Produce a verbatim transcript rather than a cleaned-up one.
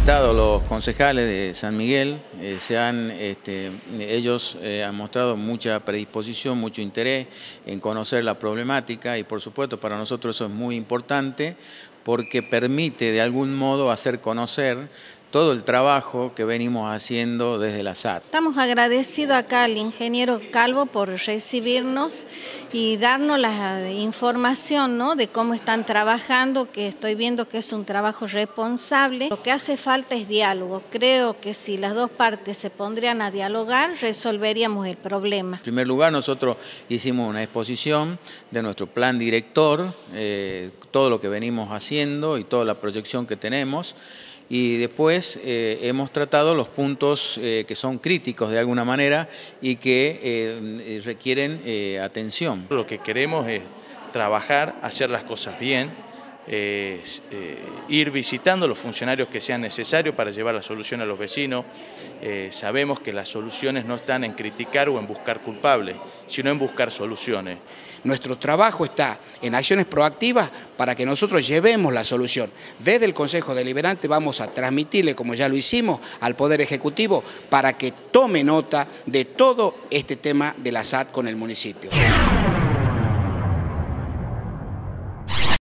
visitado los concejales de San Miguel, eh, se han, este, ellos eh, han mostrado mucha predisposición, mucho interés en conocer la problemática y por supuesto para nosotros eso es muy importante porque permite de algún modo hacer conocer todo el trabajo que venimos haciendo desde la S A T. Estamos agradecidos acá al ingeniero Calvo por recibirnos y darnos la información, ¿no?, de cómo están trabajando, que estoy viendo que es un trabajo responsable. Lo que hace falta es diálogo. Creo que si las dos partes se pondrían a dialogar, resolveríamos el problema. En primer lugar, nosotros hicimos una exposición de nuestro plan director, eh, todo lo que venimos haciendo y toda la proyección que tenemos. Y después eh, hemos tratado los puntos eh, que son críticos de alguna manera y que eh, requieren eh, atención. Lo que queremos es trabajar, hacer las cosas bien, eh, eh, ir visitando los funcionarios que sean necesarios para llevar la solución a los vecinos. Eh, sabemos que las soluciones no están en criticar o en buscar culpables, sino en buscar soluciones. Nuestro trabajo está en acciones proactivas para que nosotros llevemos la solución. Desde el Consejo Deliberante vamos a transmitirle, como ya lo hicimos, al Poder Ejecutivo para que tome nota de todo este tema de la S A T con el municipio.